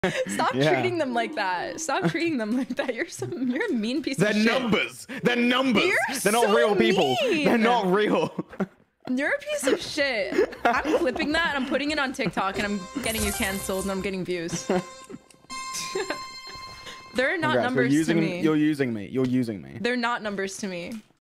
Stop treating them like that. Stop treating them like that. You're a mean piece of shit. They're numbers. They're numbers. They're not so real people. mean. They're not real. You're a piece of shit. I'm clipping that and I'm putting it on TikTok and I'm getting you canceled and I'm getting views. They're not numbers to me. You're using me. You're using me. They're not numbers to me.